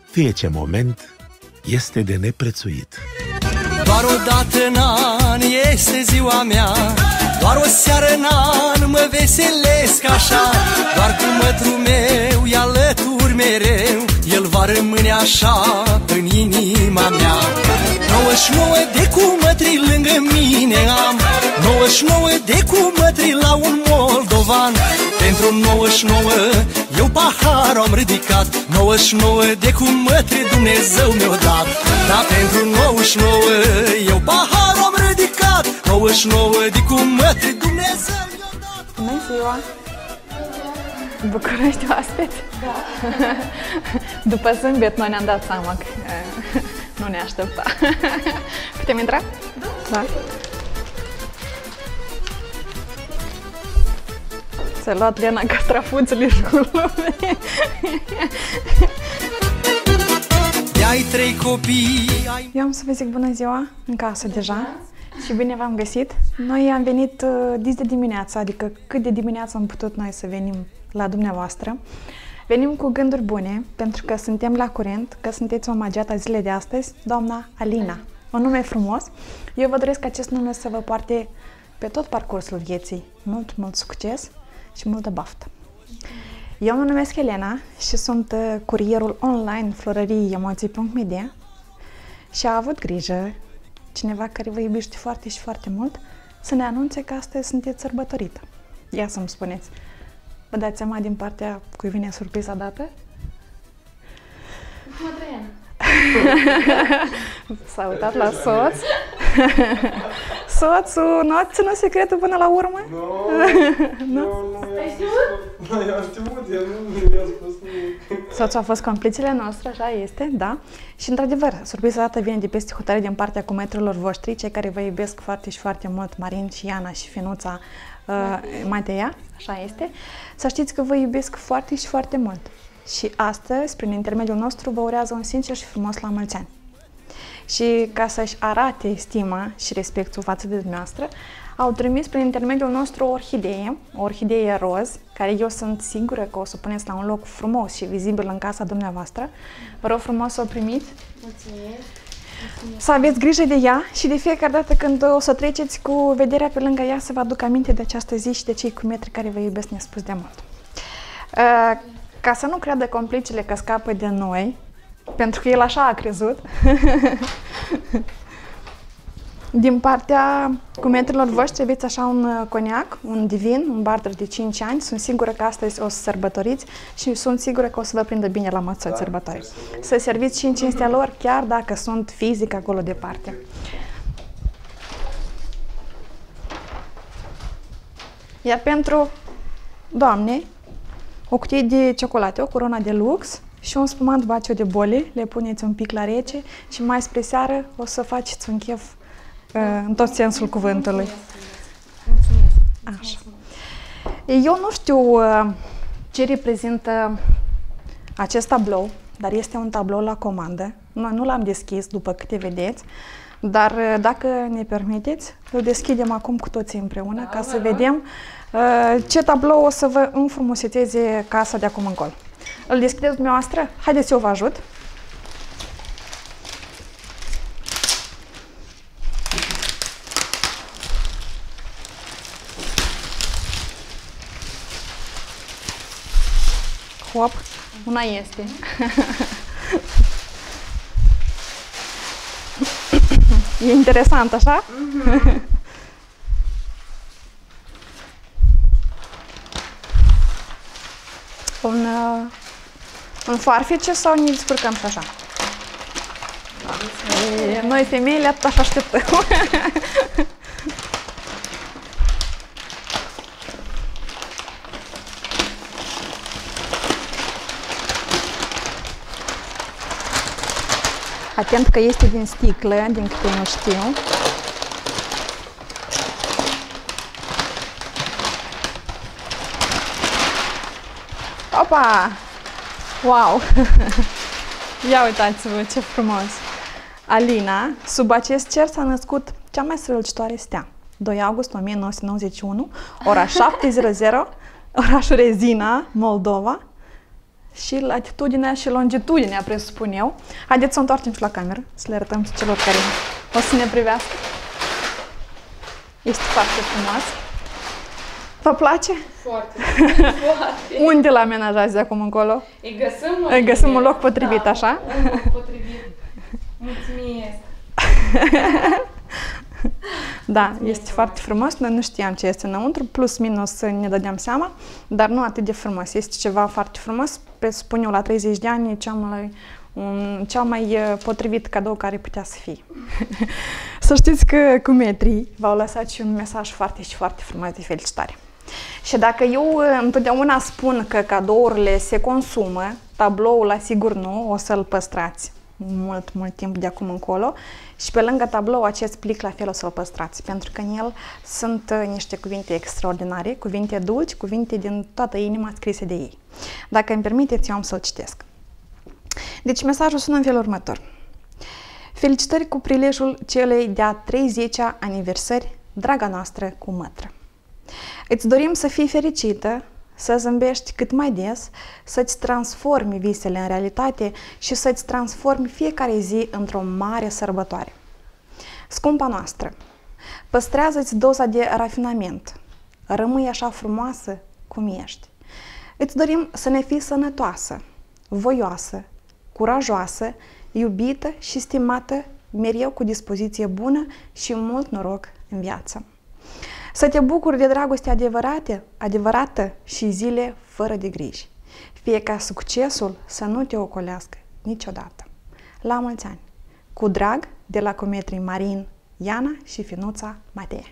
fiecare moment este de neprețuit. Doar o dată în an este ziua mea, doar o seară în an mă veselesc așa. Doar cu mătrul meu e alături mereu, el va rămâne așa în inima mea. 99 de cumătri lângă mine am, 99 de cumătri la un moldovan. Pentru 99 eu paharul am ridicat, 99 de cumătri Dumnezeu mi-o dat. Dar pentru 99 eu paharul am ridicat, 99 de cumătri Dumnezeu mi-o dat. Bună ziua! București oaspeți? Da. După zâmbet noi ne-am dat seama că nu ne aștepta. Putem intra? Da. S-a luat Lena castrafuțele jurului. Ai 3 copii. Eu am să vă zic bună ziua în casă deja și bine v-am găsit. Noi am venit dis de dimineață, adică cât de dimineață am putut noi să venim la dumneavoastră. Venim cu gânduri bune, pentru că suntem la curent, că sunteți omagiata zilei de astăzi, doamna Alina. Un nume frumos. Eu vă doresc acest nume să vă poarte pe tot parcursul vieții mult, mult succes și multă baftă. Eu mă numesc Elena și sunt curierul online florăriei emoții.media și a avut grijă cineva care vă iubește foarte și foarte mult să ne anunțe că astăzi sunteți sărbătorită. Ia să-mi spuneți, vă dați seama din partea cui vine surpriza dată? Madreana. S-a uitat la soț. Soțul nu a ținut secretul până la urmă? Nu, Ai știut? Nu, eu am știut, eu nu i-am spus nimic. Soțul a fost complicele noastre, așa este, da. Și într-adevăr, surpriza dată vine de peste hotărâre din partea cumetrilor voștri, cei care vă iubesc foarte și foarte mult, Marin și Iana și finuța Mateia, așa este. Să știți că vă iubesc foarte și foarte mult. Și astăzi, prin intermediul nostru, vă urează un sincer și frumos la mulți ani. Și ca să-și arate stima și respectul față de dumneavoastră, au trimis prin intermediul nostru o orhidee roz, care eu sunt sigură că o să o puneți la un loc frumos și vizibil în casa dumneavoastră. Vă rog frumos să o primiți. Mulțumesc. Să aveți grijă de ea și de fiecare dată când o să treceți cu vederea pe lângă ea să vă aduc aminte de această zi și de cei cumetri care vă iubesc nespus de mult. Ca să nu creadă complicele că scapă de noi, pentru că el așa a crezut, din partea cumetrilor voștri aveți așa un coniac, un divin, un barter de 5 ani. Sunt sigură că astăzi o să sărbătoriți și sunt sigură că o să vă prindă bine la mățăți sărbători. Să serviți și în cinstea lor, chiar dacă sunt fizic acolo departe. Iar pentru doamne, o cutie de ciocolate, o coroană de lux și un spumant Bacio de Bole, le puneți un pic la rece și mai spre seară o să faceți un chef în tot sensul cuvântului. Așa. Eu nu știu ce reprezintă acest tablou, dar este un tablou la comandă. Noi nu l-am deschis, după câte vedeți, dar dacă ne permiteți, îl deschidem acum cu toții împreună ca să vedem ce tablou o să vă înfrumusețeze casa de acum încolo. Îl deschideți dumneavoastră? Haideți, eu vă ajut. Hop, una este. E interesant, așa? Un farfece sau ne descurcăm și așa? Noi femeile atât așa așteptăm. Atent că este din sticlă, din câte nu știu. Opa! Wow! Ia uitați-vă ce frumos! Alina, sub acest cer s-a născut cea mai strălucitoare stea. 2 august 1991, ora 7:00, orașul Rezina, Moldova. și latitudinea și longitudinea, presupun eu. Haideți să o întoarcem și la cameră, să le arătăm celor care o să ne privească. Este foarte frumos. Vă place? Foarte. Foarte. Unde l-amenajați de acum încolo? Îi găsim un loc potrivit, da, așa? un loc potrivit. Mulțumesc. Da, este foarte frumos. Noi nu știam ce este înăuntru, plus minus ne dădeam seama, dar nu atât de frumos. Este ceva foarte frumos. Presupun eu la 30 de ani cel mai potrivit cadou care putea să fie. Să știți că cu metrii v-au lăsat și un mesaj foarte și foarte frumos de felicitare. Și dacă eu întotdeauna spun că cadourile se consumă, tabloul asigur nu, o să-l păstrați mult, mult timp de acum încolo și pe lângă tablou acest plic la fel o să-l păstrați, pentru că în el sunt niște cuvinte extraordinare, cuvinte dulci, cuvinte din toată inima scrise de ei. Dacă îmi permiteți, eu am să-l citesc. Deci mesajul sună în felul următor. Felicitări cu prilejul celei de-a 30-a aniversări, draga noastră cu mătră. Îți dorim să fii fericită, să zâmbești cât mai des, să-ți transformi visele în realitate și să-ți transformi fiecare zi într-o mare sărbătoare. Scumpa noastră, păstrează-ți doza de rafinament, rămâi așa frumoasă cum ești. Îți dorim să ne fii sănătoasă, voioasă, curajoasă, iubită și stimată, mereu cu dispoziție bună și mult noroc în viață. Să te bucuri de dragoste adevărată și zile fără de griji. Fie ca succesul să nu te ocolească niciodată. La mulți ani! Cu drag, de la cometrii Marin, Iana și finuța Matea.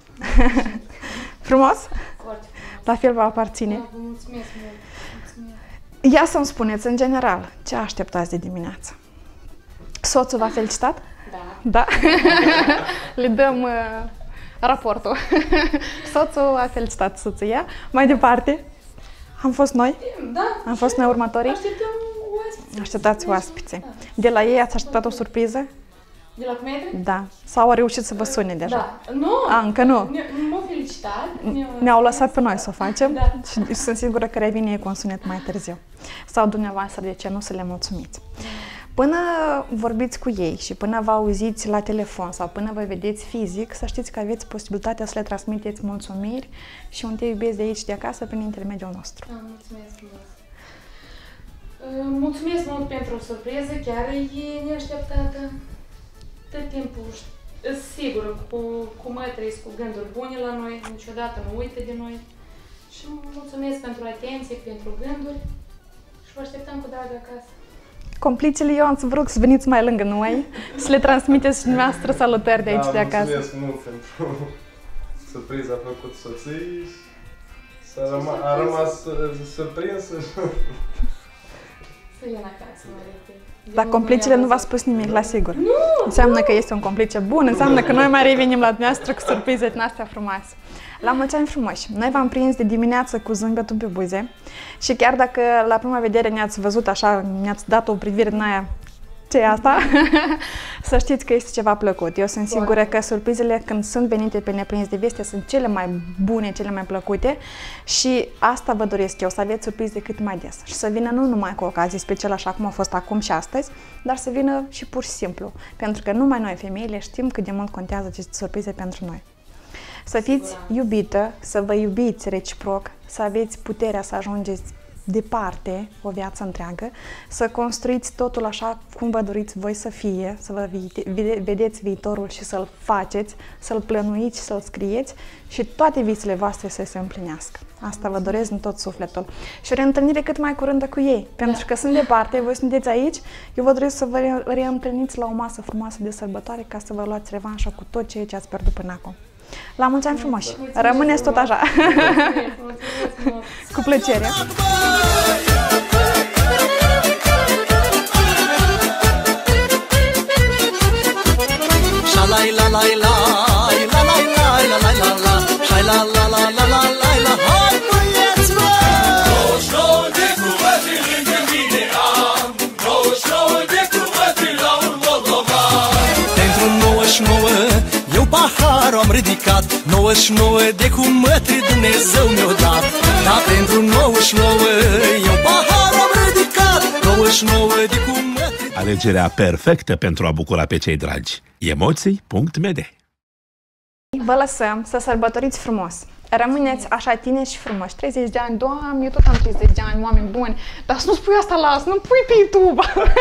Frumos? Foarte frumos. La fel vă aparține. Da, vă mulțumesc mult. Mulțumesc. Ia să-mi spuneți, în general, ce așteptați de dimineață? Soțul v-a felicitat? Da. Da? Le dăm raportul. Soțul a felicitat soția. Mai departe, am fost noi? Da. Am fost noi următorii? Așteptăm oaspeți. Așteptați oaspeții. Da. De la ei ați așteptat o surpriză? De la cometri? Da. Sau au reușit să vă sune deja? Da. Nu. Încă nu. M-au felicitat. Ne-au lăsat pe noi să o facem Da. și sunt sigură că revine ei cu un sunet mai târziu. Sau dumneavoastră, de ce nu să le mulțumiți? Până vorbiți cu ei și până vă auziți la telefon sau până vă vedeți fizic, să știți că aveți posibilitatea să le transmiteți mulțumiri și un te iubesc de aici, de acasă, prin intermediul nostru. Da, mulțumesc frumos. Mulțumesc mult pentru surpriză, chiar e neașteptată. Tot timpul, sigur, cu mătrii, cu gânduri bune la noi, niciodată nu uită de noi. Și mulțumesc pentru atenție, pentru gânduri și vă așteptăm cu drag acasă. Complicele, eu am să vă rog să veniți mai lângă noi, să le transmiteți și dumneavoastră salutări de aici, de acasă. Mulțumesc mult pentru surpriza făcută soției. A rămas surprinsă. Să vin acasă, mă repede. Dar complicele nu v-a spus nimic, la sigur. Nu! Înseamnă că este un complice bun, înseamnă că noi mai revenim la dumneavoastră cu surprize din astea frumoase. La mulți ani frumoși! Noi v-am prins de dimineață cu zâmbetul pe buze și chiar dacă la prima vedere ne-ați văzut așa, ne-ați dat o privire din aia, ce e asta? Să știți că este ceva plăcut. Eu sunt sigură că surprizele când sunt venite pe neprins de veste sunt cele mai bune, cele mai plăcute și asta vă doresc eu, să aveți surprize cât mai des și să vină nu numai cu ocazii speciale așa cum a fost acum și astăzi, dar să vină și pur și simplu, pentru că numai noi femeile știm cât de mult contează aceste surprize pentru noi. Să fiți iubită, să vă iubiți reciproc, să aveți puterea să ajungeți departe o viață întreagă, să construiți totul așa cum vă doriți voi să fie, să vă vedeți viitorul și să-l faceți, să-l plănuiți și să-l scrieți și toate visele voastre să se împlinească. Asta vă doresc din tot sufletul. Și o reîntâlnire cât mai curândă cu ei, pentru că sunt departe, voi sunteți aici, eu vă doresc să vă reîntâlniți la o masă frumoasă de sărbătoare ca să vă luați revanșa cu tot ceea ce ați pierdut până acum. La mulți ani frumoși! Rămâneți tot așa! Cu plăcere! Shalai la la la la la la la la la la Shai la la la la la la la Hai băieți mă! 29 de cuvătri lângă mine am 29 de cuvătri la un moldovan Pentru 99 eu paharul am ridicat 99 de cumătri Dumnezeu mi-o dat Dar pentru 99 eu paharul am ridicat 29 de cumătri. Alegerea perfectă pentru a bucura pe cei dragi. Emoții.md. Vă lăsăm să sărbătoriți frumos. Rămâneți așa tineri și frumoși. 30 de ani, Doamne, eu tot am 30 de ani, oameni buni. Dar să nu spui asta la asta, nu pui pe YouTube.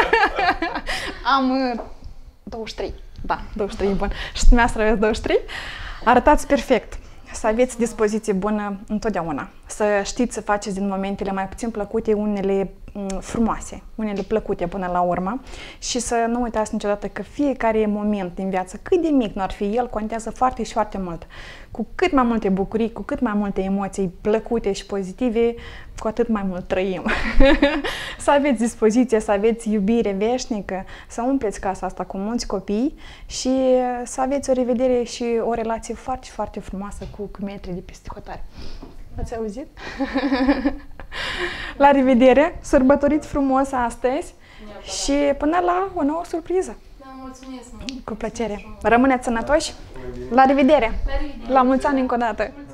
Am 23. Da, 23 bun. Și dumneavoastră aveți 23. Arătați perfect. Să aveți dispoziție bună întotdeauna. Să știți să faceți din momentele mai puțin plăcute unele frumoase, unele plăcute până la urmă și să nu uitați niciodată că fiecare moment din viață, cât de mic n-ar fi el, contează foarte și foarte mult. Cu cât mai multe bucurii, cu cât mai multe emoții plăcute și pozitive, cu atât mai mult trăim. Să aveți dispoziție, să aveți iubire veșnică, să umpleți casa asta cu mulți copii și să aveți o revedere și o relație foarte, foarte frumoasă cu metrii de peste hotare. Ați auzit? La revedere! Sărbătoriți frumos astăzi și până la o nouă surpriză! Da, mulțumesc! Cu plăcere! Rămâneți sănătoși! La revedere! La mulți ani încă o dată!